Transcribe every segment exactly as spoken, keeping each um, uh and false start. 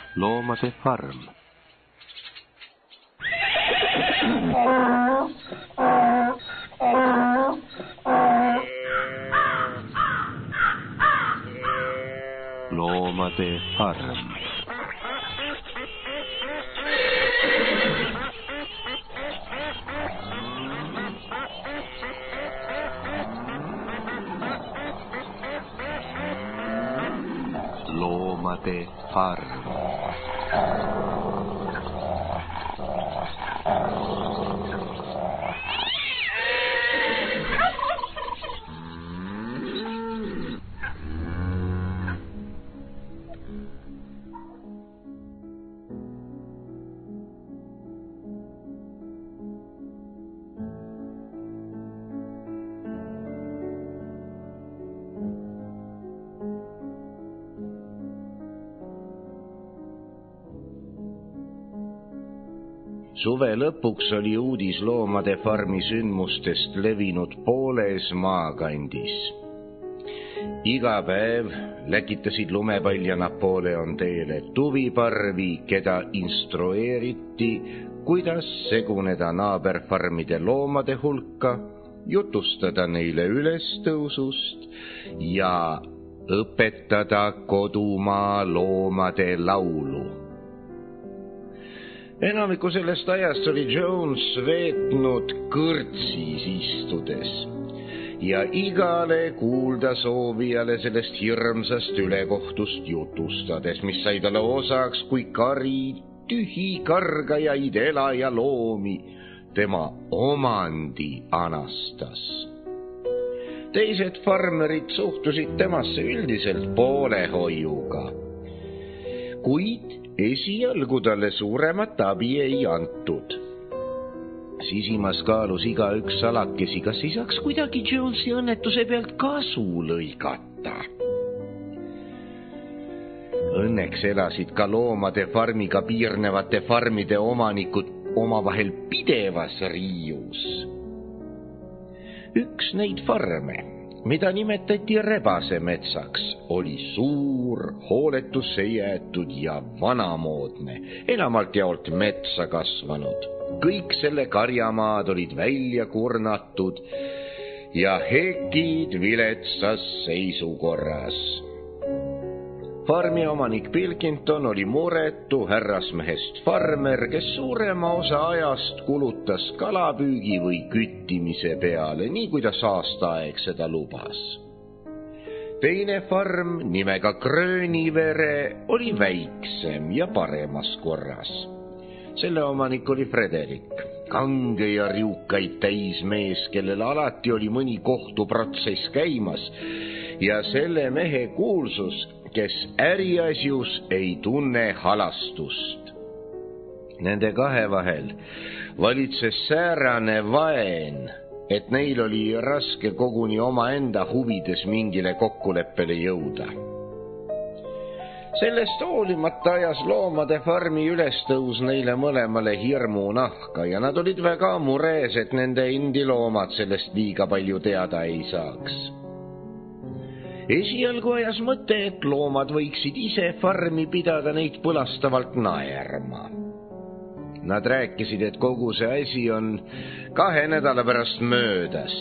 loomade farm. Loomade farm. Loomade farm. Suve lõpuks oli uudis loomade farmi sündmustest levinud pooles maakandis. Iga päev läkitasid lumepall ja Napoleon teele tuviparvi, keda instrueeriti, kuidas seguneda naaberfarmide loomade hulka, jutustada neile ülestõusust ja õpetada kodumaa loomade laulu. Enamiku sellest ajast oli Jones veetnud kõrtsis istudes ja igale kuulda soovijale sellest hirmsast ülekohtust jutustades, mis sai talle osaks, kui kari tühi kargajaid elaja loomi tema omandi anastas. Teised farmerid suhtusid temasse üldiselt poolehoiuga, kuid esialgu talle suuremat abi ei antud. Sisimas kaalus iga üks salakesi, kas ei saaks kuidagi Jonesi õnnetuse pealt kasu lõigata. Õnneks elasid ka loomade farmiga piirnevate farmide omanikud omavahel pidevas riius. Üks neid farme, mida nimetati rebasemetsaks, oli suur, hooletusse jäetud ja vanamoodne, enamalt jaolt metsa kasvanud. Kõik selle karjamaad olid välja kurnatud ja hekid viletsas seisukorras. Farmi omanik Pilkington oli muretu härrasmehest farmer, kes suurema osa ajast kulutas kalapüügi või küttimise peale, nii kuidas aastaaeg seda lubas. Teine farm nimega Grönivere oli väiksem ja paremas korras. Selle omanik oli Frederik, kange ja riukaid täis mees, kellel alati oli mõni kohtuprotsess käimas ja selle mehe kuulsus, kes äriasjus ei tunne halastust. Nende kahe vahel valitses säärane vaen, et neil oli raske koguni omaenda huvides mingile kokkuleppele jõuda. Sellest hoolimata ajas loomade farmi ülestõus neile mõlemale hirmu nahka ja nad olid väga mures, et nende endi loomad sellest liiga palju teada ei saaks. Esialgu ajas mõte, et loomad võiksid ise farmi pidada neid põlastavalt naerma. Nad rääkisid, et kogu see asi on kahe nädala pärast möödas.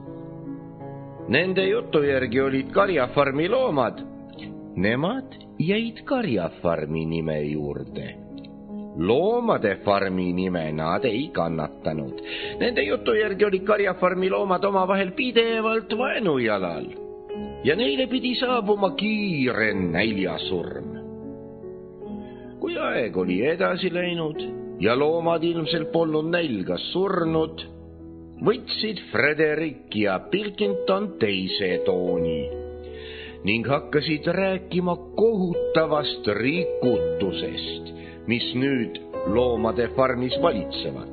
Nende jutu järgi olid karjafarmi loomad. Nemad jäid karjafarmi nime juurde. Loomade farmi nime nad ei kannatanud. Nende jutu järgi olid karjafarmi loomad omavahel pidevalt vaenujalal. Ja neile pidi saabuma kiire näljasurm. Kui aeg oli edasi läinud ja loomad ilmselt polnud nälga surnud, võtsid Frederik ja Pilkington teise tooni ning hakkasid rääkima kohutavast rikutusest, mis nüüd loomade farmis valitsevat.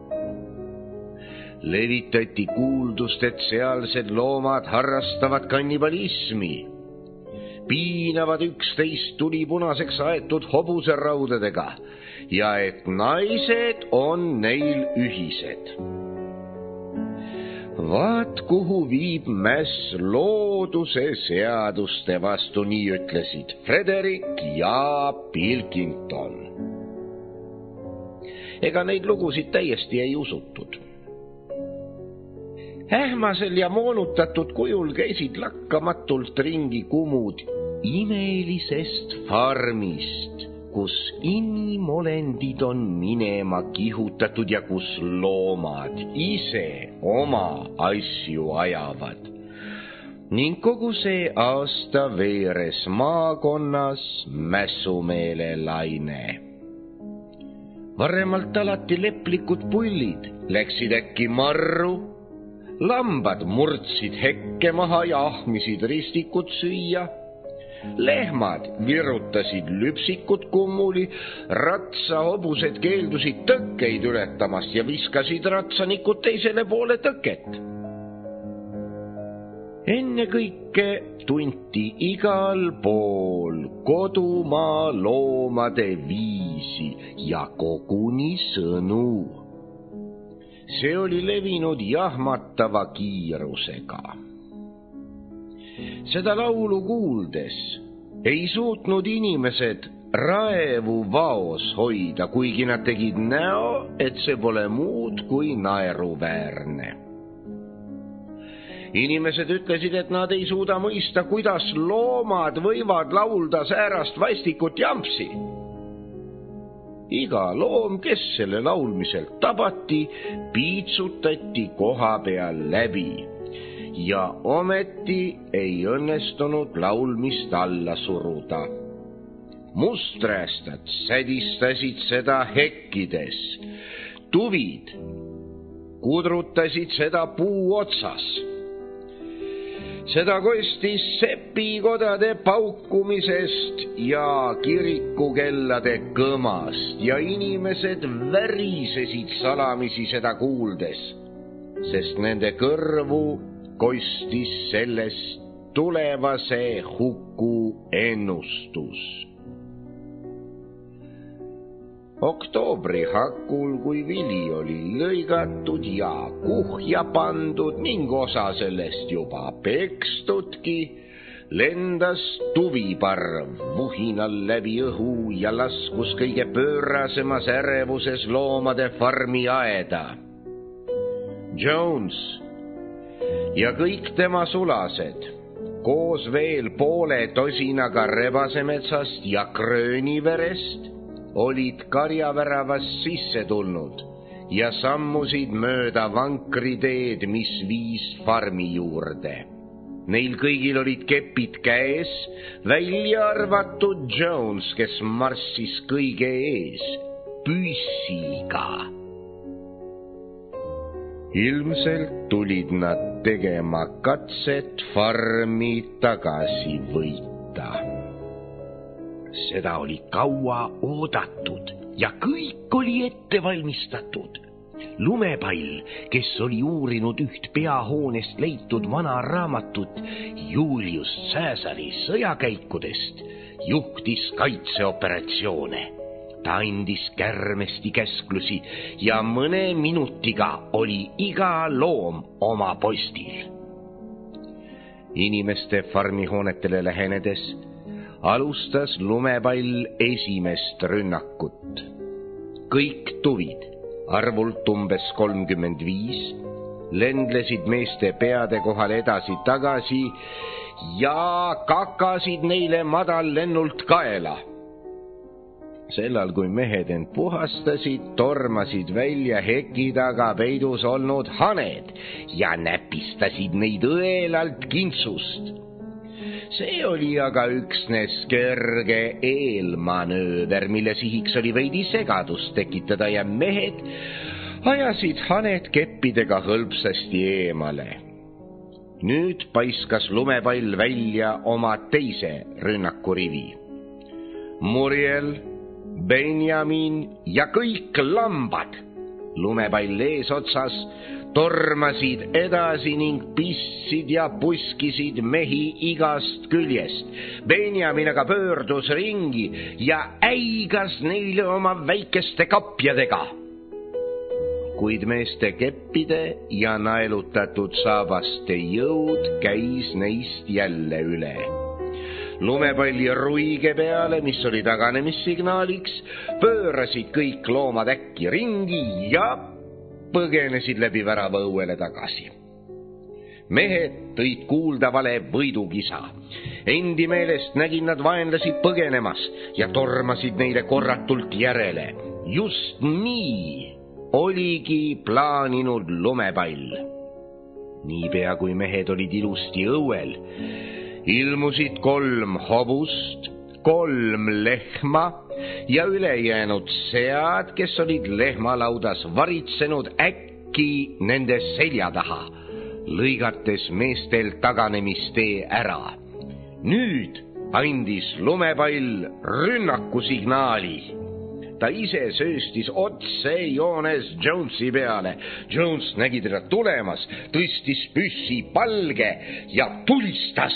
Levitati kuuldust, et sealsed loomad harrastavad kannibalismi, piinavad üksteist tulipunaseks aetud hobuseraudadega ja et naised on neil ühised. Vaat kuhu viib mäss looduse seaduste vastu, nii ütlesid Frederick ja Pilkington. Ega neid lugusid täiesti ei usutud. Ähmasel ja moonutatud kujul käisid lakkamatult ringi kumud imelisest farmist, kus inimolendid on minema kihutatud ja kus loomad ise oma asju ajavad. Ning kogu see aasta veeres maakonnas mässumeele laine. Varemalt alati leplikud pullid läksid äkki marru, lambad murdsid hekke maha ja ahmisid ristikut süüa, lehmad virutasid lüpsikut kummuli, ratsahobused keeldusid tõkkeid ületamast ja viskasid ratsanikud teisele poole tõket. Enne kõike tunti igal pool kodumaa loomade viisi ja koguni sõnu. See oli levinud jahmatava kiirusega. Seda laulu kuuldes ei suutnud inimesed raevu vaos hoida, kuigi nad tegid näo, et see pole muud kui naeruväärne. Inimesed ütlesid, et nad ei suuda mõista, kuidas loomad võivad laulda säärast vastikut jampsi. Iga loom, kes selle laulmiselt tabati, piitsutati koha peal läbi ja ometi ei õnnestunud laulmist alla suruda. Musträstad sädistasid seda hekkides, tuvid kudrutasid seda puu otsas. Seda kostis sepikodade paukumisest ja kirikukellade kõmast ja inimesed värisesid salamisi seda kuuldes, sest nende kõrvu kostis sellest tulevase huku ennustus. Oktoobri hakul, kui vili oli lõigatud ja kuhja pandud ning osa sellest juba pekstudki, lendas tuviparv vuhinal läbi õhu ja laskus kõige pöörasemas ärevuses loomade farmi aeda. Jones ja kõik tema sulased, koos veel poole tosinaga rebasemetsast ja krööniverest, olid karjaväravas sisse tulnud ja sammusid mööda vankriteed, mis viis farmi juurde. Neil kõigil olid kepid käes, välja arvatud Jones, kes marssis kõige ees, püssiga. Ilmselt tulid nad tegema katset farmi tagasi võita. Seda oli kaua oodatud ja kõik oli ette valmistatud. Lumepall, kes oli uurinud üht peahoonest leitud vana raamatut Julius Caesari sõjakäikudest, juhtis kaitseoperatsioone. Ta andis kärmesti käsklusi ja mõne minutiga oli iga loom oma postil. Inimeste farmihoonetele lähenedes alustas lumepall esimest rünnakut. Kõik tuvid, arvult umbes kolmkümmend viis, lendlesid meeste peade kohal edasi-tagasi ja kakasid neile madallennult kaela. Sellal, kui mehed end puhastasid, tormasid välja heki taga peidus olnud haned ja näpistasid neid õelalt kintsust. See oli aga üksnes kerge eelmanööver, mille sihiks oli veidi segadust tekitada ja mehed ajasid haned keppidega hõlpsasti eemale. Nüüd paiskas lumepall välja oma teise rünnakurivi. Muriel, Benjamin ja kõik lambad, lumepall eesotsas, tormasid edasi ning pissid ja puskisid mehi igast küljest. Benjamin aga pöördus ringi ja äigas neile oma väikeste kapjadega. kuid meeste keppide ja naelutatud saabaste jõud käis neist jälle üle. Lumepalli ruige peale, mis oli taganemissignaaliks, pöörasid kõik loomad äkki ringi ja põgenesid läbi värava õuele tagasi. Mehed tõid kuuldavale võidukisa. Endi meelest nägin nad vaenlasi põgenemas ja tormasid neile korratult järele. Just nii oligi plaaninud Lumepall. Niipea kui mehed olid ilusti õuel, ilmusid kolm hobust, kolm lehma ja ülejäänud sead, kes olid lehmalaudas varitsenud äkki nende selja taha, lõigates meestel taganemistee ära. Nüüd andis Lumepall rünnakusignaali. Ta ise sööstis otse joones Jonesi peale. Jones nägi teda tulemas, tõstis püssi palge ja tulistas.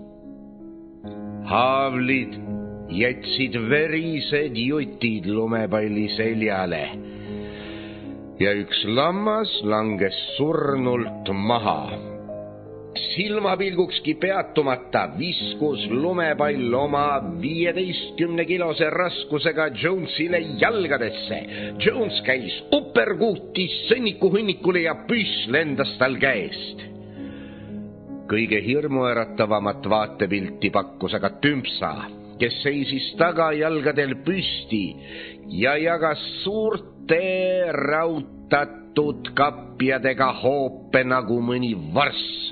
Haavlid jätsid verised jutid Lumepalli seljale ja üks lammas langes surnult maha. Silmapilgukski peatumata viskus Lumepall oma viieteistkümne kilose raskusega Jonesile jalgadesse. Jones käis uperkuutis sõnniku-hunnikule ja püss lendas tal käest. Kõige hirmuäratavamat vaatepilti pakkus aga Tümpsa, kes seisis tagajalgadel püsti ja jagas suurte rautatud kapjadega hoope nagu mõni varss.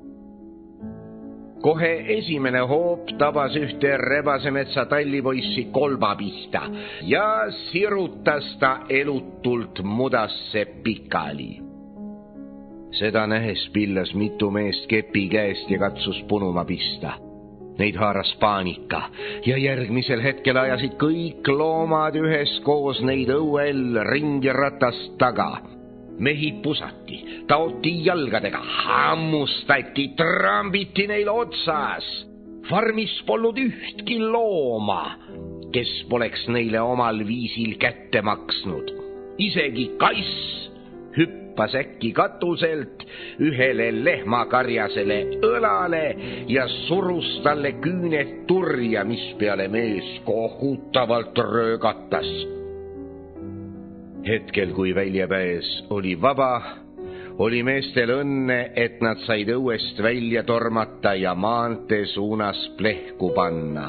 Kohe esimene hoop tabas ühte rebasemetsa tallipoissi kolba pihta ja sirutas ta elutult mudasse pikali. Seda nähes pillas mitu meest kepi käest ja katsus punuma pista. Neid haaras paanika ja järgmisel hetkel ajasid kõik loomad üheskoos neid õuel ringi ratast taga. Mehi pusati, taoti jalgadega, hammustati, trambiti neil otsas. Farmis polnud ühtki looma, kes poleks neile omal viisil kätte maksnud. Isegi kass hüppas äkki katuselt ühele lehmakarjasele õlale ja surus talle küüned turja, mis peale mees kohutavalt röögatas. Hetkel, kui väljapääs oli vaba, oli meestel õnne, et nad said õuest välja tormata ja maantee suunas plehku panna.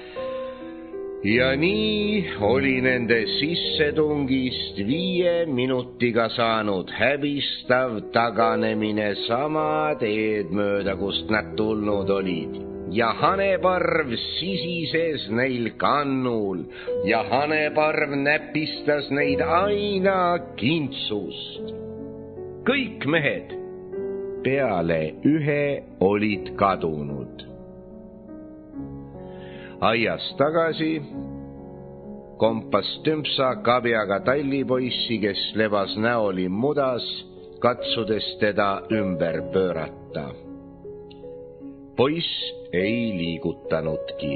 Ja nii oli nende sissetungist viie minutiga saanud häbistav taganemine sama teed mööda, kust nad tulnud olid. Ja haneparv sisises neil kannul ja haneparv näpistas neid aina kintsust. Kõik mehed peale ühe olid kadunud. Aias tagasi kompas Tümpsa kabjaga tallipoissi, kes lebas näoli mudas, katsudes teda ümber pöörata. Poiss ei liigutanudki.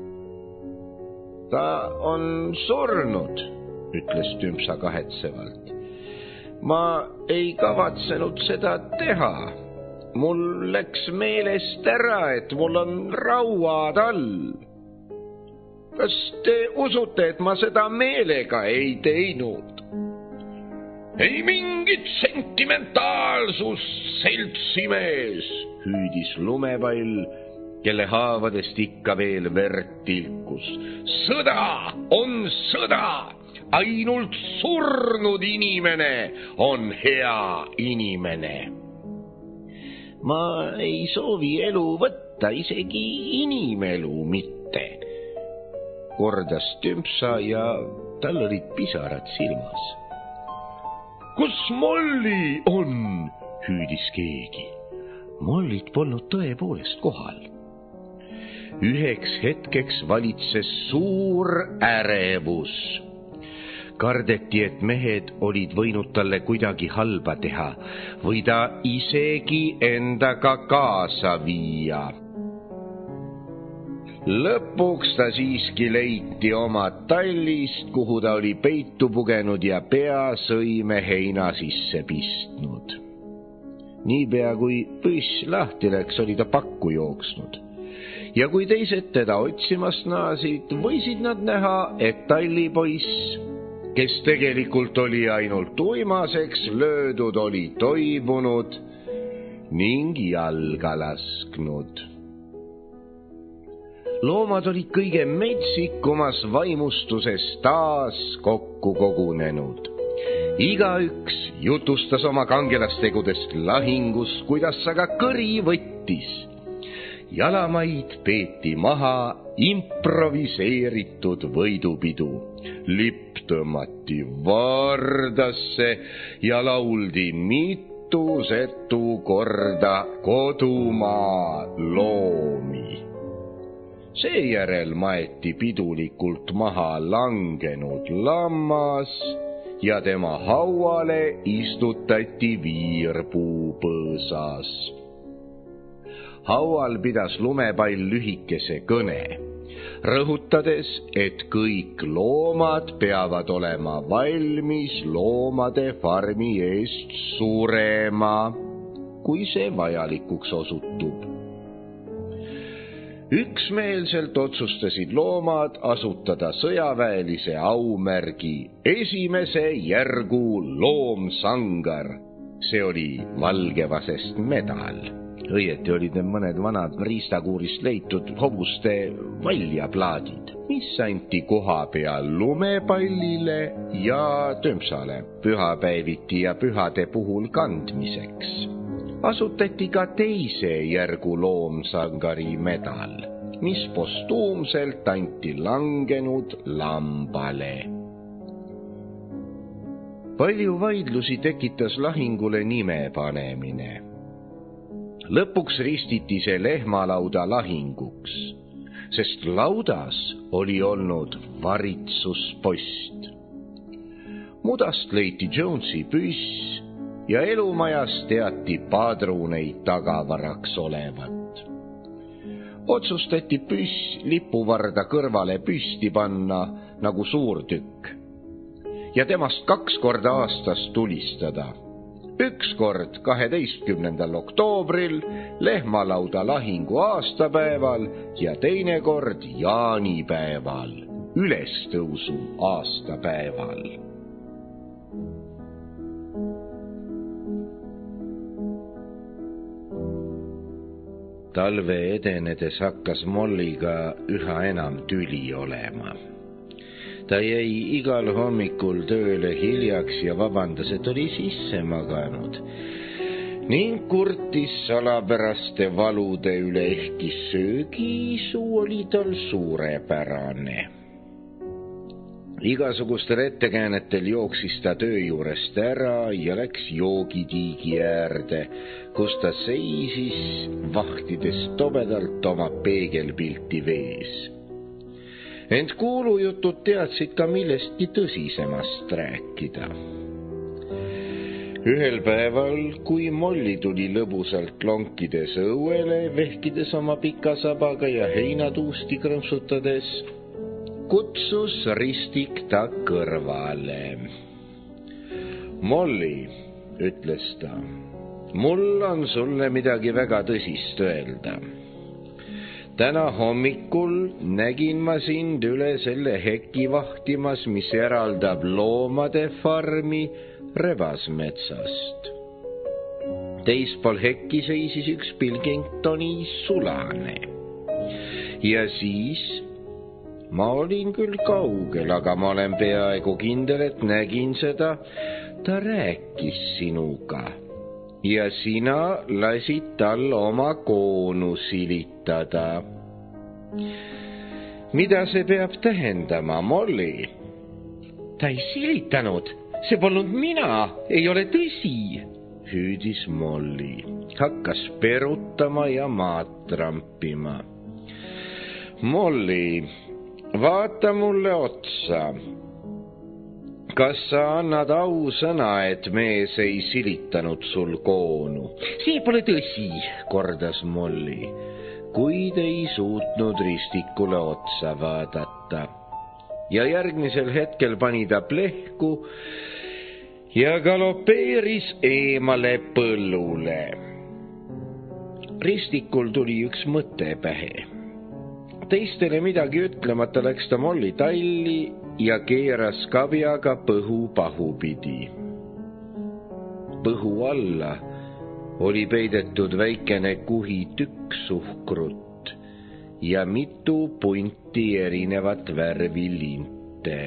Ta on surnud, ütles Tümpsa kahetsevalt. Ma ei kavatsenud seda teha. Mul läks meelest ära, et mul on rauad all. Kas te usute, et ma seda meelega ei teinud? Ei mingit sentimentaalsust, seltsimees, hüüdis Lumepall, kelle haavadest ikka veel verd tilkus. Sõda on sõda, ainult surnud inimene on hea inimene. Ma ei soovi elu võtta, isegi inimelu mitte, kordas Tümpsa ja tal olid pisarad silmas. Kus Molli on, hüüdis keegi. Mollit polnud tõepoolest kohal. Üheks hetkeks valitses suur ärevus. Kardeti, et mehed olid võinud talle kuidagi halba teha või ta isegi endaga kaasa viia. Lõpuks ta siiski leiti oma tallist, kuhu ta oli peitu pugenud ja pea sõime heina sisse pistnud. Niipea kui püss lahti läks, oli ta pakku jooksnud. Ja kui teised teda otsimast naasid, võisid nad näha, et tallipoiss, kes tegelikult oli ainult uimaseks löödud, oli toibunud ning jalga lasknud. Loomad olid kõige metsikumas vaimustuses taas kokku kogunenud. Igaüks jutustas oma kangelastegudest lahingus, kuidas aga kõri võttis. Jalamaid peeti maha improviseeritud võidupidu. Lipp tõmmati vardasse ja lauldi mitusetu korda kodumaa loomi. Seejärel maeti pidulikult maha langenud lammas ja tema hauale istutati viirpuu põõsas. Haual pidas lumepall lühikese kõne, rõhutades, et kõik loomad peavad olema valmis loomade farmi eest surema, kui see vajalikuks osutub. Üksmeelselt otsustasid loomad asutada sõjaväelise aumärgi esimese järgu loomsangar. See oli valgevasest medal. Õieti olid need mõned vanad riistakuurist leitud hobuste valjaplaadid, mis anti koha peal lumepallile ja tömpsale pühapäeviti ja pühade puhul kandmiseks. Asutati ka teise järgu loomsangari medal, mis postuumselt anti langenud lambale. Palju vaidlusi tekitas lahingule nime panemine. Lõpuks ristiti see lehmalauda lahinguks, sest laudas oli olnud varitsuspost. Mudast leiti Jonesi püss ja elumajas teati padruneid tagavaraks olevat. Otsustati püss lipuvarda kõrvale püsti panna nagu suurtükk ja temast kaks korda aastas tulistada. Üks kord kaheteistkümnendal oktoobril lehmalauda lahingu aastapäeval ja teine kord jaanipäeval, ülestõusu aastapäeval. Talve edenedes hakkas Molliga üha enam tüli olema. Ta jäi igal hommikul tööle hiljaks ja vabandas, et oli sisse maganud ning kurtis salapäraste valude üle, ehkki söögiisu oli tal suurepärane. Igasugustel ettekäänetel jooksis ta töö juurest ära ja läks joogitiigi äärde, kus ta seisis, vahtides tobedalt oma peegelpilti vees. Ent kuulujutud teadsid ka millestki tõsisemast rääkida. Ühel päeval, kui Molli tuli lõbusalt lonkides õuele, vehkides oma pika sabaga ja heinatuusti krõmpsutades, kutsus Ristik ta kõrvale. Molli, ütles ta, mul on sulle midagi väga tõsist öelda. Täna hommikul nägin ma sind üle selle heki vahtimas, mis eraldab loomade farmi rebasmetsast. Teispool hekki seisis üks Pilkingtoni sulane. Ja siis ma olin küll kaugel, aga ma olen peaaegu kindel, et nägin seda, ta rääkis sinuga. Ja sina lasid tal oma koonu silitada. Mida see peab tähendama, Molli? Ta ei silitanud, see polnud mina, ei ole tõsi, hüüdis Molli, hakkas perutama ja maad trampima. Molli, vaata mulle otsa. Kas sa annad ausõna, et mees ei silitanud sul koonu? See pole tõsi, kordas Molli. kuid ei suutnud ristikule otsa vaadata. Ja järgmisel hetkel pani ta plehku ja galopeeris eemale põllule. Ristikul tuli üks mõte pähe. Teistele midagi ütlemata läks ta Molli talli ja keeras kabjaga põhu pahupidi. Põhu alla oli peidetud väikene kuhi tükk suhkrut ja mitu punti erinevat värvi linte.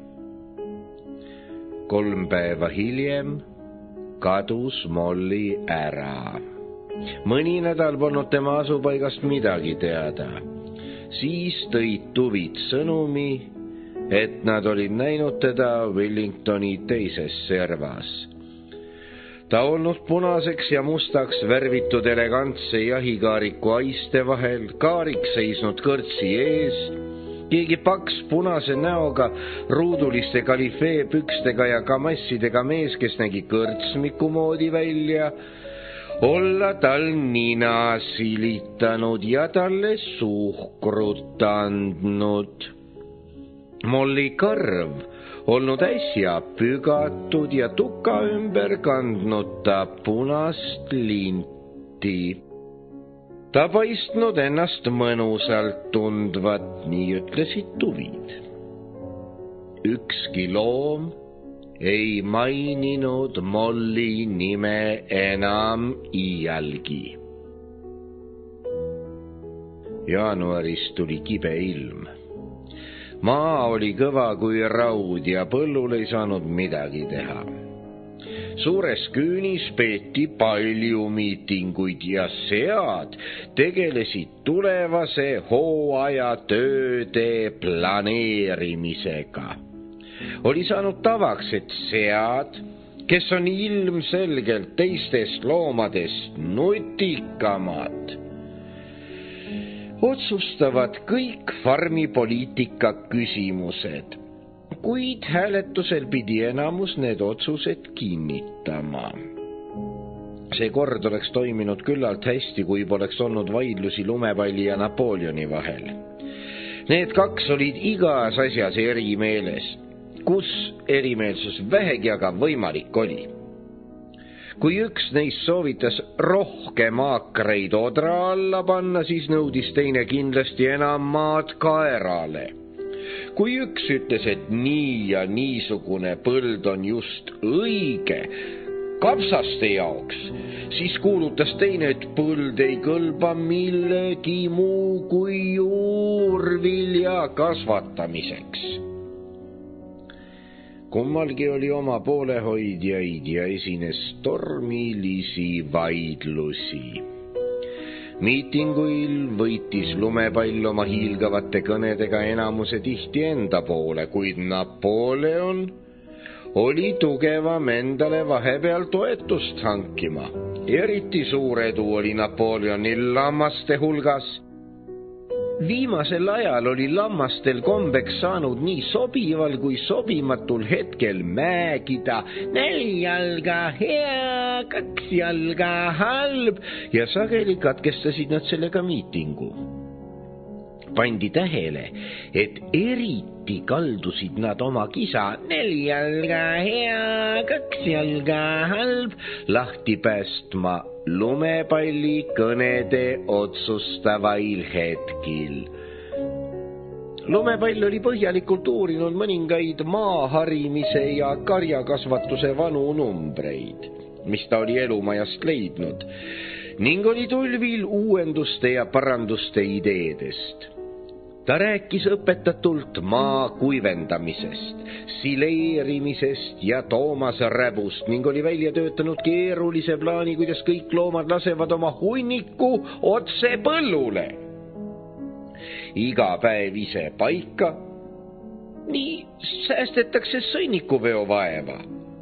Kolm päeva hiljem kadus Molli ära. Mõni nädal polnud tema asupaigast midagi teada. Siis tõid tuvid sõnumi, et nad olid näinud teda Wellingtoni teises servas. Ta olnud punaseks ja mustaks värvitud elegantse jahikaariku aiste vahel, kaarik seisnud kõrtsi ees, keegi paks punase näoga, ruuduliste kalifee pükstega ja kamassidega mees, kes nägi kõrtsmiku moodi välja, olla tal nina silitanud ja talle suhkrut andnud. Molli karv olnud äsja pügatud ja tuka ümber kandnud ta punast linti. Ta paistnud ennast mõnusalt tundvat, nii ütlesid tuvid. Ükski loom ei maininud Molli nime enam iialgi. Jaanuaris tuli kibe ilm. Maa oli kõva kui raud ja põllul ei saanud midagi teha. Suures küünis peeti palju miitinguid ja sead tegelesid tulevase hooaja tööde planeerimisega. Oli saanud tavaks, et sead, kes on ilmselgelt teistest loomadest nutikamad, otsustavad kõik farmipoliitika küsimused, kuid hääletusel pidi enamus need otsused kinnitama. See kord oleks toiminud küllalt hästi, kui poleks olnud vaidlusi Lumepalli ja Napoleoni vahel. Need kaks olid igas asjas erimeeles, kus erimeelsus vähegi aga võimalik oli. Kui üks neist soovitas rohkem aakreid odra alla panna, siis nõudis teine kindlasti enam maad kaerale. Kui üks ütles, et nii ja niisugune põld on just õige kapsaste jaoks, siis kuulutas teine, et põld ei kõlba millegi muu kui juurvilja kasvatamiseks. Kummalgi oli oma poolehoidjaid ja esines tormilisi vaidlusi. Miitinguil võitis Lumepall oma hiilgavate kõnedega enamuse tihti enda poole, kuid Napoleon oli tugevam endale vahepeal toetust hankima. Eriti suur edu oli Napoleonil lammaste hulgas. Viimasel ajal oli lammastel kombeks saanud nii sobival kui sobimatul hetkel mägida neli jalga hea, kaks jalga halb ja sageli katkestasid nad sellega miitingu. Pandi tähele, et eriti kaldusid nad oma kisa neli jalga hea, kaks jalga halb lahti päästma Lumepalli kõnede otsustavail hetkil. Lumepall oli põhjalikult uurinud mõningaid maaharimise ja karjakasvatuse vanu numbreid, mis ta oli elumajast leidnud, ning oli tulvil uuenduste ja paranduste ideedest. Ta rääkis õpetatult maa kuivendamisest, sileerimisest ja toomasräbust ning oli välja töötanud keerulise plaani, kuidas kõik loomad lasevad oma hunniku otse põllule. Iga päev ise paika, nii säästetakse sõnnikuveo vaeva.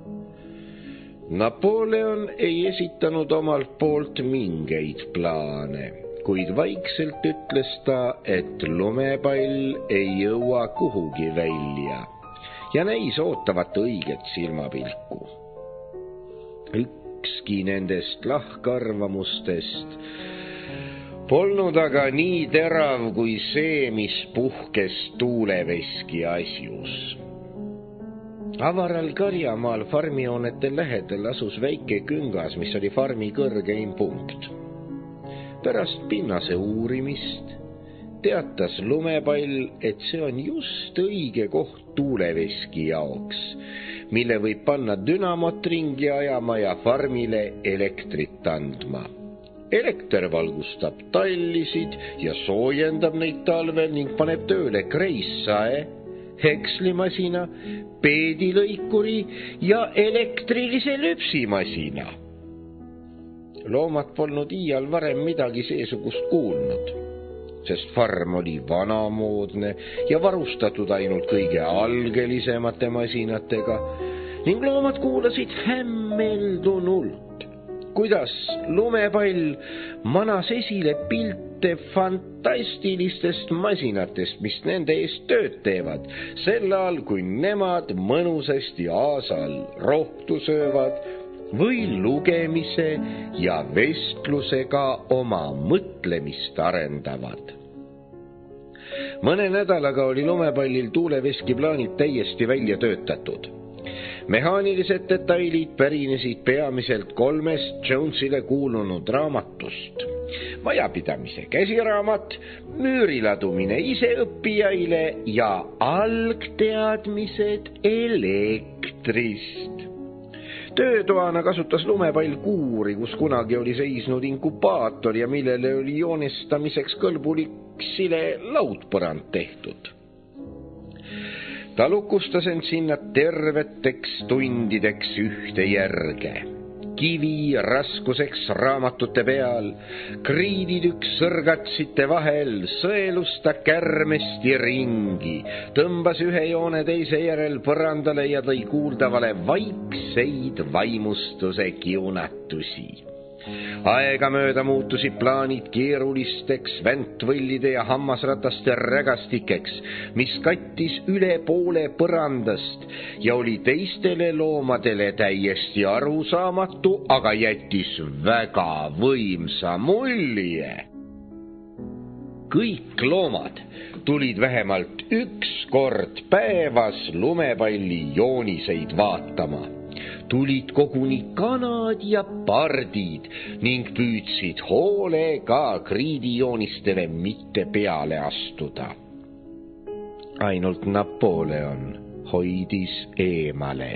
Napoleon ei esitanud omalt poolt mingeid plaane, kuid vaikselt ütles ta, et Lumepall ei jõua kuhugi välja ja näis ootavat õiget silmapilku. Ükski nendest lahkarvamustest Polnud aga nii terav kui see, mis puhkes tuuleveski asjus. Avaral karjamaal farmihoonete lähedal asus väike küngas, mis oli farmi kõrgeim punkt. Pärast pinnase uurimist teatas Lumepall, et see on just õige koht tuuleveski jaoks, mille võib panna dünamot ringi ajama ja farmile elektrit andma. Elekter valgustab tallisid ja soojendab neid talvel ning paneb tööle kreissae, hekslimasina, peedilõikuri ja elektrilise lüpsimasina. Loomad polnud iial varem midagi seesugust kuulnud, sest farm oli vanamoodne ja varustatud ainult kõige algelisemate masinatega ning loomad kuulasid hämmeldunult, kuidas Lumepall manas esile pilte fantastilistest masinatest, mis nende eest tööd teevad, sel ajal, kui nemad mõnusasti aasal rohtu söövad või lugemise ja vestlusega oma mõtlemist arendavad. Mõne nädalaga oli Lumepallil tuuleveski plaanid täiesti välja töötatud. Mehaanilised detailid pärinesid peamiselt kolmest Jonesile kuulunud raamatust. Majapidamise käsiraamat, müüriladumine iseõppijaile ja algteadmised elektrist. Töötoana kasutas Lumepall kuuri, kus kunagi oli seisnud inkubaator ja millele oli joonestamiseks kõlbulik sile laudpõrand tehtud. Ta lukustas end sinna terveteks tundideks ühte järge. Kivi raskuseks raamatute peal, kriiditükk sõrgatsite vahel, sõelusta kärmesti ringi, tõmbas ühe joone teise järel põrandale ja tõi kuuldavale vaikseid vaimustuse kiunatusi. Aegamööda muutusid plaanid keerulisteks väntvõllide ja hammasrataste rägastikeks, mis kattis üle poole põrandast ja oli teistele loomadele täiesti arusaamatu, aga jättis väga võimsa mulje. Kõik loomad tulid vähemalt üks kord päevas Lumepalli jooniseid vaatama. Tulid koguni kanad ja pardid ning püüdsid hoolega kriidijoonistele mitte peale astuda. Ainult Napoleon hoidis eemale.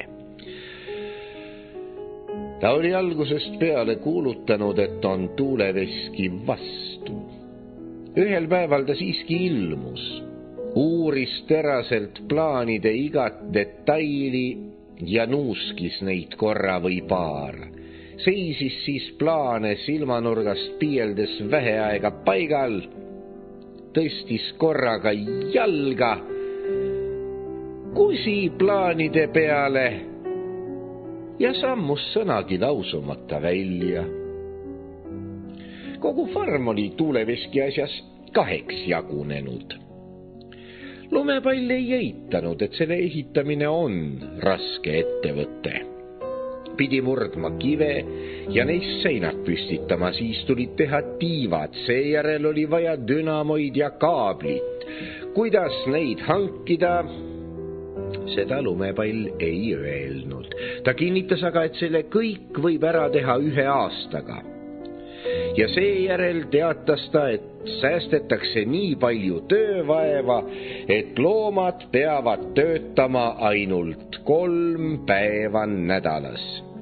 Ta oli algusest peale kuulutanud, et on tuuleveski vastu. Ühel päeval ta siiski ilmus, uuris teraselt plaanide igat detaili ja nuuskis neid korra või paar. Seisis siis plaane silmanurgast piieldes vähe aega paigal, tõstis korraga jalga, kusi plaanide peale ja sammus sõnagi lausumata välja. Kogu farm oli tuuleveski asjas kaheks jagunenud. Lumepall ei eitanud, et selle ehitamine on raske ettevõte. Pidi murdma kive ja neist seinad püstitama, siis tulid teha tiivad, seejärel oli vaja dünamoid ja kaablit. Kuidas neid hankida, seda Lumepall ei öelnud. Ta kinnitas aga, et selle kõik võib ära teha ühe aastaga. Ja seejärel teatas ta, et säästetakse nii palju töövaeva, et loomad peavad töötama ainult kolm päeva nädalas.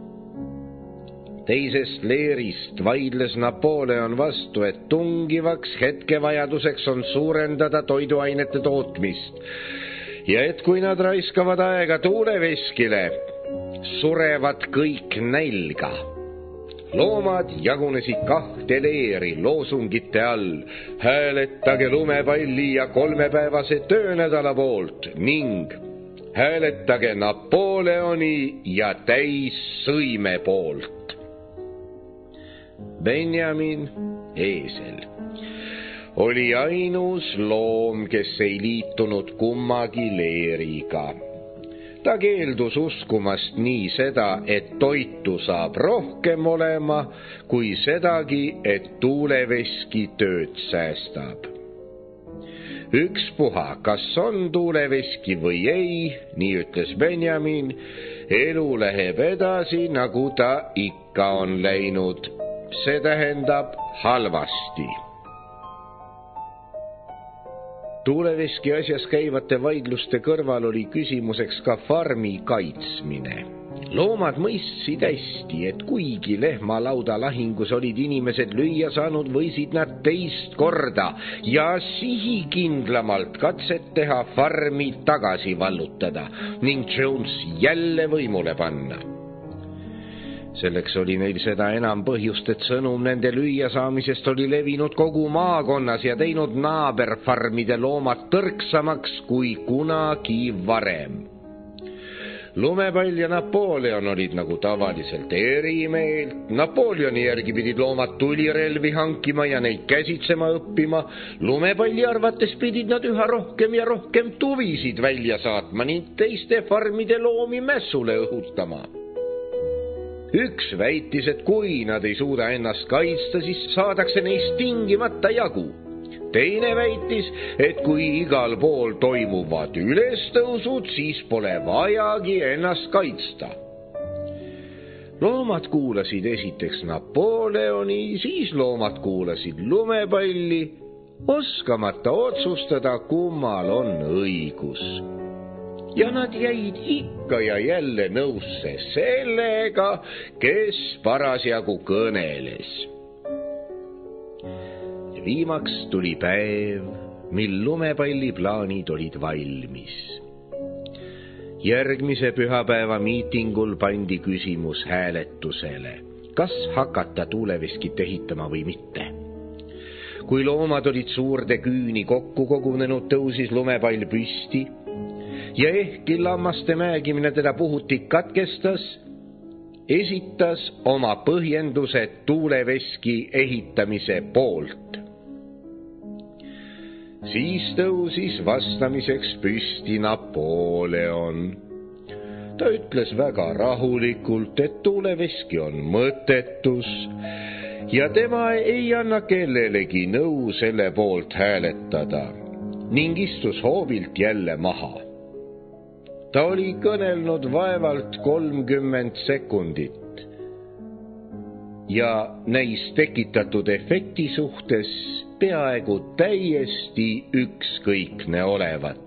Teisest leerist vaidles Napoleon vastu, et tungivaks hetkevajaduseks on suurendada toiduainete tootmist ja et kui nad raiskavad aega tuuleveskile, surevad kõik nälga. Loomad jagunesid kahte leeri loosungite all, hääletage Lumepalli ja kolmepäevase töönädala poolt ning hääletage Napoleoni ja täissõime poolt. Benjamin, eesel, oli ainus loom, kes ei liitunud kummagi leeriga. Ta keeldus uskumast nii seda, et toitu saab rohkem olema, kui sedagi, et tuuleveski tööd säästab. Ükspuha, kas on tuuleveski või ei, nii ütles Benjamin, elu läheb edasi, nagu ta ikka on läinud. See tähendab halvasti. Tuuleveski asjas käivate vaidluste kõrval oli küsimuseks ka farmi kaitsmine. Loomad mõistsid hästi, et kuigi lehmalauda lahingus olid inimesed lüüa saanud, võisid nad teist korda ja sihikindlamalt katset teha farmi tagasi vallutada ning Jones jälle võimule panna. Selleks oli neil seda enam põhjust, et sõnum nende lüüa saamisest oli levinud kogu maakonnas ja teinud naaberfarmide loomad tõrksamaks kui kunagi varem. Lumepall ja Napoleon olid nagu tavaliselt erimeelt. Napoleoni järgi pidid loomad tulirelvi hankima ja neid käsitsema õppima. Lumepalli arvates pidid nad üha rohkem ja rohkem tuvisid välja saatma ning teiste farmide loomi mässule õhutama. Üks väitis, et kui nad ei suuda ennast kaitsta, siis saadakse neist tingimata jagu. Teine väitis, et kui igal pool toimuvad ülestõusud, siis pole vajagi ennast kaitsta. Loomad kuulasid esiteks Napoleoni, siis loomad kuulasid Lumepalli, oskamata otsustada, kummal on õigus. Ja nad jäid ikka ja jälle nõusse sellega, kes parasjagu kõneles. Viimaks tuli päev, mil Lumepalli plaanid olid valmis. Järgmise pühapäeva miitingul pandi küsimus hääletusele, kas hakata tuuleveskit ehitama või mitte. Kui loomad olid suurde küüni kokku kogunenud, tõusis Lumepall püsti ja ehkki lammaste määgimine teda puhuti katkestas, esitas oma põhjendused tuuleveski ehitamise poolt. Siis tõusis vastamiseks püsti Napoleon. Ta ütles väga rahulikult, et tuuleveski on mõttetus ja tema ei anna kellelegi nõu selle poolt hääletada ning istus hoovilt jälle maha. Ta oli kõnelnud vaevalt kolmkümmend sekundit ja näis tekitatud efekti suhtes peaaegu täiesti ükskõikne olevat.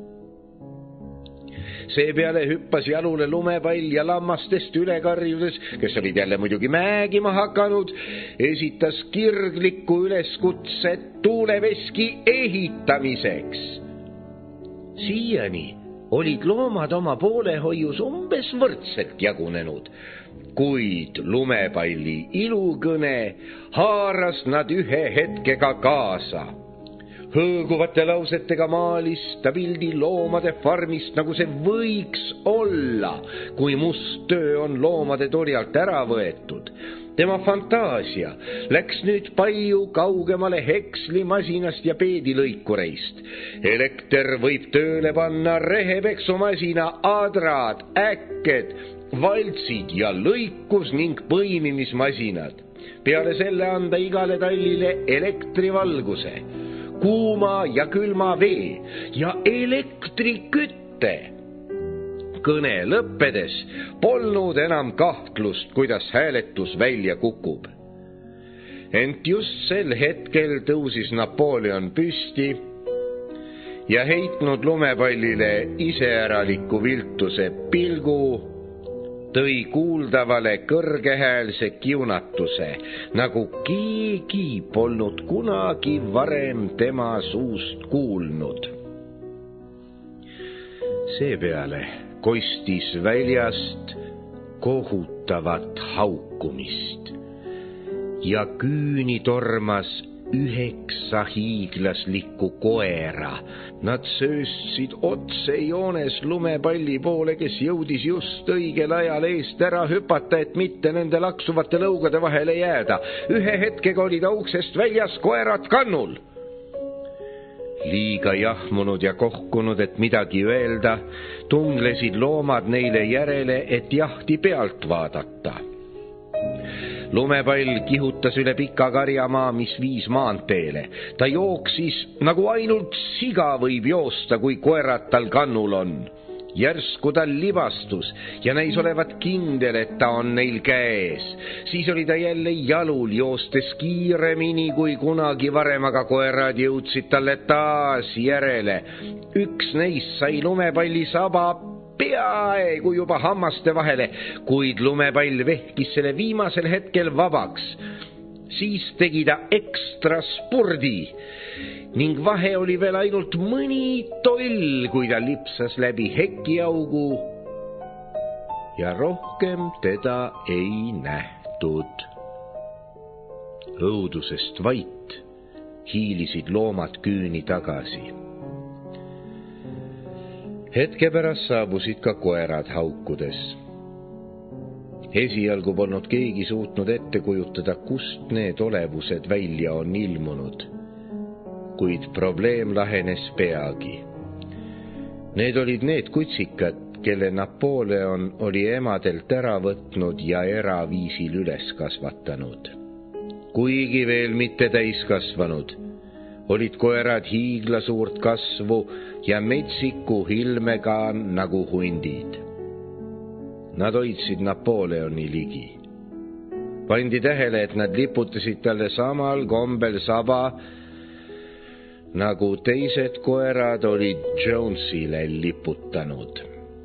Seepeale hüppas jalule Lumepall ja lammastest üle karjudes, kes olid jälle muidugi määgima hakanud, esitas kirgliku üleskutse tuuleveski ehitamiseks. Siiani olid loomad oma poolehoius umbes võrdselt jagunenud, kuid Lumepalli ilukõne haaras nad ühe hetkega kaasa. Hõõguvate lausetega maalis ta pildi loomade farmist, nagu see võiks olla, kui must töö on loomade torjalt ära võetud. Tema fantaasia läks nüüd palju kaugemale hekslimasinast ja peedilõikureist. Elekter võib tööle panna rehepeksumasina, adrad, äkked, valtsid ja lõikus ning põimimismasinad. Peale selle anda igale tallile elektrivalguse, kuuma ja külma vee ja elektrikütte. Kõne lõppedes polnud enam kahtlust, kuidas hääletus välja kukub. Ent just sel hetkel tõusis Napoleon püsti ja heitnud Lumepallile iseäraliku viltuse pilgu, tõi kuuldavale kõrgehäälse kiunatuse, nagu keegi polnud kunagi varem tema suust kuulnud. Seepeale kostis väljast kohutavat haukumist ja küüni tormas üheksa hiiglaslikku koera. Nad söössid otsejoones Lumepalli poole, kes jõudis just õigel ajal eest ära hüpata, et mitte nende laksuvate lõugade vahele jääda. Ühe hetkega olid auksest väljas koerad kannul. liiga jahmunud ja kohkunud, et midagi öelda, tunglesid loomad neile järele, et jahti pealt vaadata. Lumepall kihutas üle pika karjamaa, mis viis maanteele. Ta jooksis, nagu ainult siga võib joosta, kui koerad tal kannul on. Järsku tal libastus ja näis olevat kindel, et ta on neil käes. Siis oli ta jälle jalul, joostes kiiremini kui kunagi varem, aga koerad jõudsid talle taas järele. Üks neist sai lumepalli saba peaaegu juba hammaste vahele, kuid lumepall vehkis selle viimasel hetkel vabaks. Siis tegi ta ekstra spurdi ning vahe oli veel ainult mõni toll, kui ta lipsas läbi hekiaugu ja rohkem teda ei nähtud. Õudusest vait hiilisid loomad küüni tagasi. Hetke pärast saabusid ka koerad haukudes. Esialgu polnud keegi suutnud ette kujutada, kust need olevused välja on ilmunud, kuid probleem lahenes peagi. Need olid need kutsikad, kelle Napoleon oli emadelt ära võtnud ja eraviisil üles kasvatanud. Kuigi veel mitte täiskasvanud, olid koerad hiigla suurt kasvu ja metsiku ilmega nagu hundid. Nad hoidsid Napoleoni ligi. Pandi tähele, et nad liputasid talle samal kombel saba, nagu teised koerad olid Jonesile liputanud.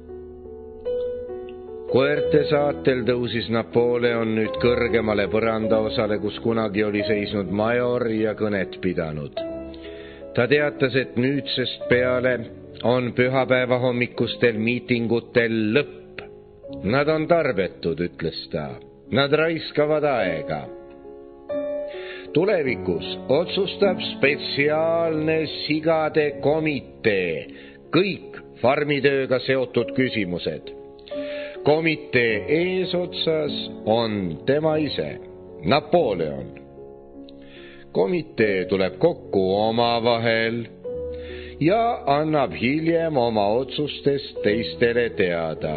Koerte saatel tõusis Napoleon nüüd kõrgemale põrandaosale, kus kunagi oli seisnud major ja kõnet pidanud. Ta teatas, et nüüdsest peale on pühapäeva hommikustel miitingutel lõpp. Nad on tarbetud, ütles ta. Nad raiskavad aega. Tulevikus otsustab spetsiaalne sigade komitee kõik farmitööga seotud küsimused. Komitee eesotsas on tema ise, Napoleon. Komitee tuleb kokku omavahel ja annab hiljem oma otsustest teistele teada.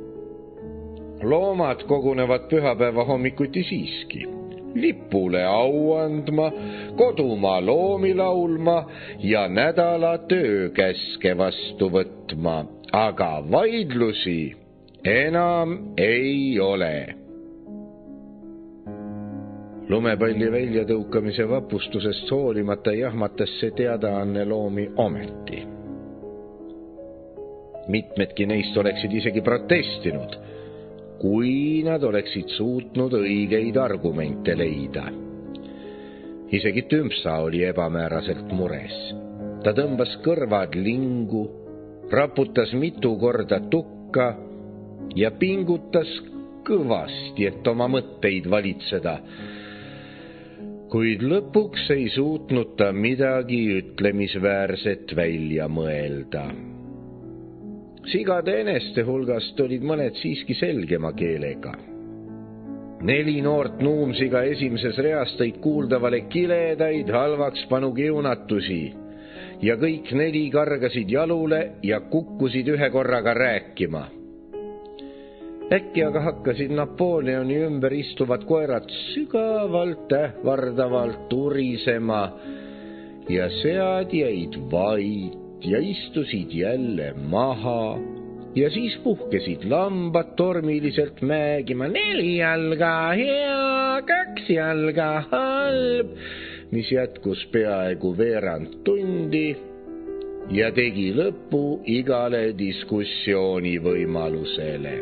Loomad kogunevad pühapäeva hommikuti siiski. Lipule au andma, kodumaa loomi laulma ja nädala töökäske vastu võtma, aga vaidlusi enam ei ole. Lumepalli väljatõukamise vapustusest hoolimata jahmatas see teadaanne loomi ometi. Mitmedki neist oleksid isegi protestinud, kui nad oleksid suutnud õigeid argumente leida. Isegi Tümpsa oli ebamääraselt mures. Ta tõmbas kõrvad lingu, raputas mitu korda tukka ja pingutas kõvasti, et oma mõtteid valitseda. Kuid lõpuks ei suutnud ta midagi ütlemisväärset välja mõelda. Sigade eneste hulgast olid mõned siiski selgema keelega. Neli noort nuumsiga esimeses reas tõid kuuldavale kiledaid halvaks panu kiunatusi ja kõik neli kargasid jalule ja kukkusid ühe korraga rääkima. Äkki aga hakkasid Napoleoni ümber istuvad koerad sügavalt ähvardavalt urisema ja sead jäid vaid ja istusid jälle maha ja siis puhkesid lambad tormiliselt mäegima neli jalga hea, kaks jalga halb, mis jätkus peaaegu veerand tundi ja tegi lõpu igale diskussiooni võimalusele.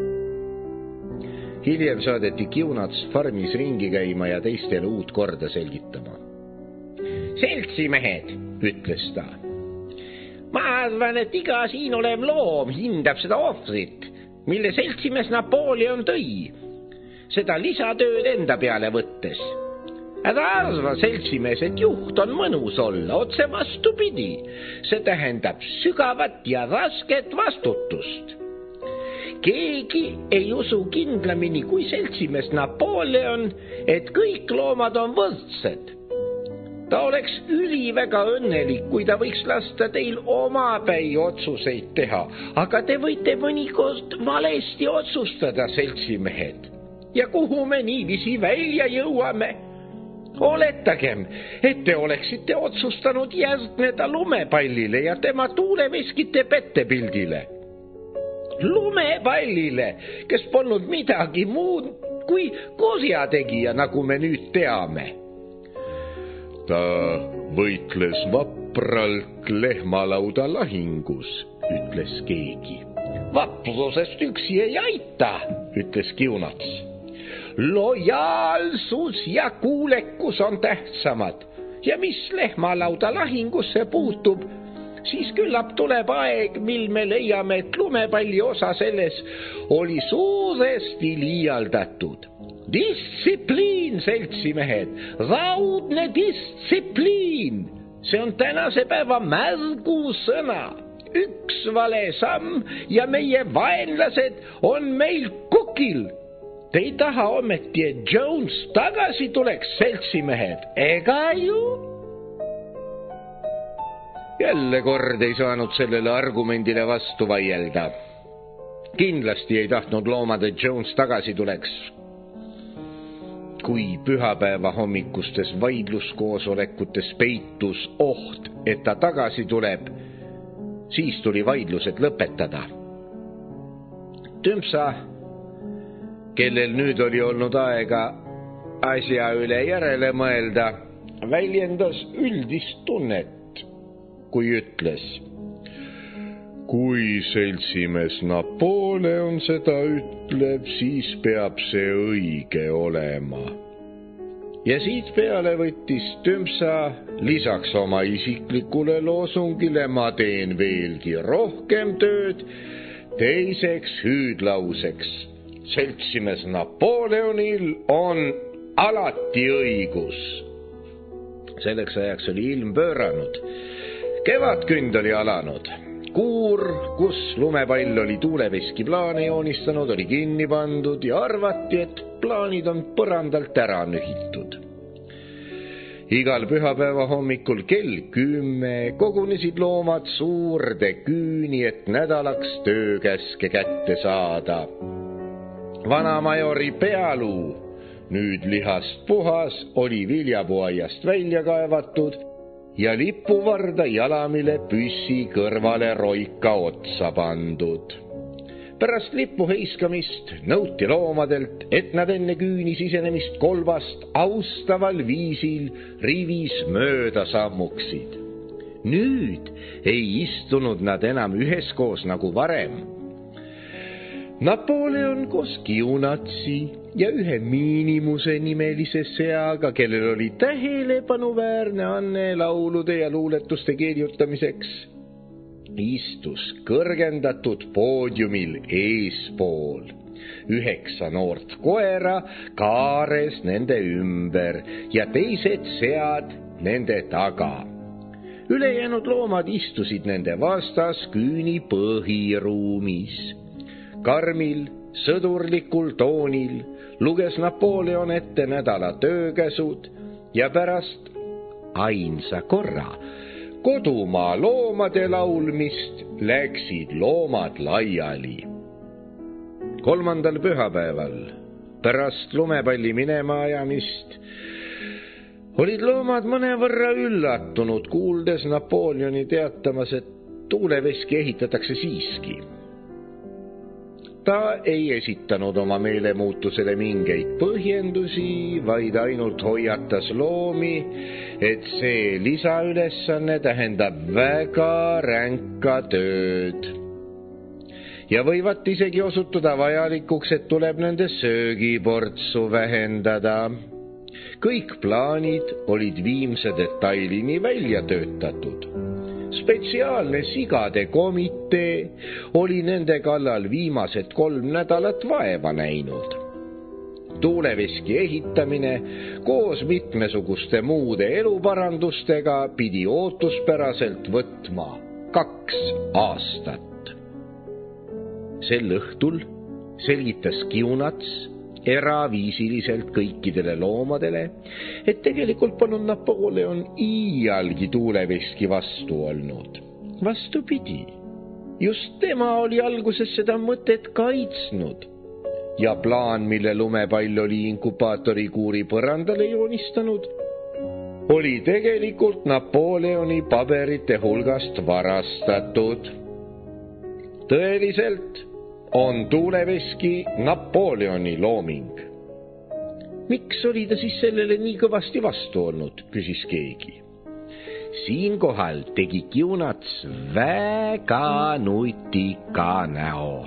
Hiljem saadeti kiunats farmis ringi käima ja teistele uut korda selgitama. Seltsimehed, ütles ta. Ma arvan, et iga siin olev loom hindab seda ohvrit, mille seltsimees Napoleon tõi, seda lisatööd enda peale võttes. Ära arva, seltsimees, et juht on mõnus olla, otse vastupidi. See tähendab sügavat ja rasket vastutust. Keegi ei usu kindlamini kui seltsimees Napoleon, et kõik loomad on võrdsed. Ta oleks üliväga õnnelik, kui ta võiks lasta teil omapäi otsuseid teha, aga te võite mõnikord valesti otsustada, seltsimehed. Ja kuhu me niiviisi välja jõuame? Oletagem, et te oleksite otsustanud järgneda lumepallile ja tema tuuleveskite pettepildile. Lumepallile, kes polnud midagi muud kui kurjategija, nagu me nüüd teame. Ta võitles vapralt lehmalauda lahingus, ütles keegi. Vaprusest üksi ei aita, ütles Kiunats. Lojaalsus ja kuulekus on tähtsamad ja mis lehmalauda lahingusse puutub, siis küllap tuleb aeg, mil me leiame, et lumepalli osa selles oli suuresti liialdatud. Distsipliin, seltsimehed, raudne distsipliin. See on tänase päeva märgusõna. Üks vale samm ja meie vaenlased on meil kukil. Te ei taha ometi, et Jones tagasi tuleks, seltsimehed, ega ju? Jälle kord ei saanud sellele argumendile vastu vaielda. Kindlasti ei tahtnud loomad, et Jones tagasi tuleks. Kui pühapäeva hommikustes vaidluskoosolekutes peitus oht, et ta tagasi tuleb, siis tuli vaidlused lõpetada. Tümpsa, kellel nüüd oli olnud aega asja üle järele mõelda, väljendas üldist tunnet, kui ütles: kui seltsimees Napoleon seda ütleb, siis peab see õige olema. Ja siit peale võttis Tümpsa lisaks oma isiklikule loosungile "Ma teen veelgi rohkem tööd" teiseks hüüdlauseks: seltsimees Napoleonil on alati õigus. Selleks ajaks oli ilm pööranud. Kevadkünd oli alanud. Kuur, kus lumepall oli tuuleveski plaane joonistanud, oli kinni pandud ja arvati, et plaanid on põrandalt ära nühitud. Igal pühapäeva hommikul kell kümme kogunesid loomad suurde küüni, et nädalaks töökäske kätte saada. Vanamajori pealuu, nüüd lihast puhas, oli viljapuaiast välja kaevatud ja lipuvarda jalamile püssi kõrvale roika otsa pandud. Pärast lipu heiskamist nõuti loomadelt, et nad enne küüni sisenemist kolbast austaval viisil rivis mööda sammuksid. Nüüd ei istunud nad enam üheskoos nagu varem. Napoleon koos Kiunatsi ja ühe Miinimuse nimelise seaga, kellel oli tähelepanuväärne anne laulude ja luuletuste kirjutamiseks, istus kõrgendatud poodiumil eespool. Üheksa noort koera kaares nende ümber ja teised sead nende taga. Ülejäänud loomad istusid nende vastas küüni põhiruumis. Karmil, sõdurlikul toonil luges Napoleon ette nädala töökäsud ja pärast ainsa korra kodumaa loomade laulmist läksid loomad laiali. Kolmandal pühapäeval pärast lumepalli minema ajamist olid loomad mõnevõrra üllatunud, kuuldes Napoleoni teatamas, et tuuleveski ehitatakse siiski. Ta ei esitanud oma meelemuutusele mingeid põhjendusi, vaid ainult hoiatas loomi, et see lisaülesanne tähendab väga ränka tööd. Ja võivad isegi osutuda vajalikuks, et tuleb nende söögiportsu vähendada. Kõik plaanid olid viimse detailini välja töötatud. Spetsiaalne sigade komitee oli nende kallal viimased kolm nädalat vaeva näinud. Tuuleveski ehitamine koos mitmesuguste muude eluparandustega pidi ootuspäraselt võtma kaks aastat. Sel õhtul selgitas Kiunats, eraviisiliselt kõikidele loomadele, et tegelikult polnud Napoleon iialgi tuuleveski vastu olnud. Vastupidi, just tema oli alguses seda mõtet kaitsnud ja plaan, mille lumepall oli inkubaatorikuuri põrandale joonistanud, oli tegelikult Napoleoni paberite hulgast varastatud. Tõeliselt on tuuleveski Napoleoni looming. Miks oli ta siis sellele nii kõvasti vastu olnud, küsis keegi. Siinkohal tegi Kiunats väga nutika näo.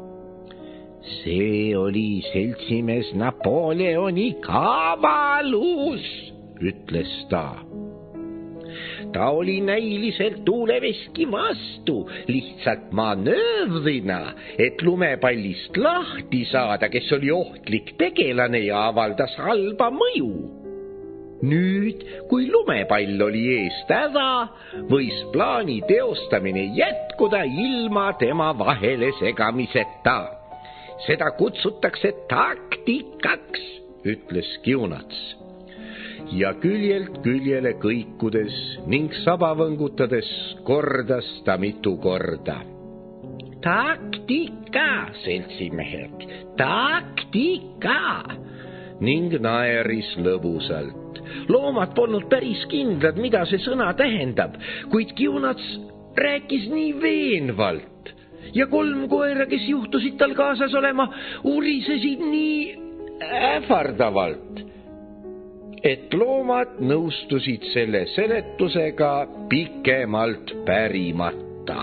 See oli seltsimees Napoleoni kavalus, ütles ta. Ta oli näiliselt tuuleveski vastu, lihtsalt manöövrina, et lumepallist lahti saada, kes oli ohtlik tegelane ja avaldas halba mõju. Nüüd, kui lumepall oli eest ära, võis plaani teostamine jätkuda ilma tema vahele segamiseta. Seda kutsutakse taktikaks, ütles Kiunats. Ja küljelt küljele kõikudes ning saba võngutades kordas ta mitu korda. Taktika, seltsimehed, taktika! Ning naeris lõbusalt. Loomad polnud päris kindlad, mida see sõna tähendab, kuid Kiunats rääkis nii veenvalt. Ja kolm koera, kes juhtusid tal kaasas olema, urisesid nii ähvardavalt, et loomad nõustusid selle seletusega pikemalt pärimata.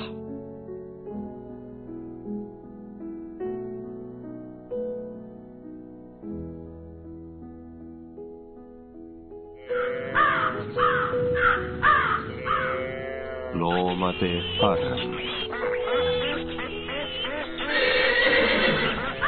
Loomade arm.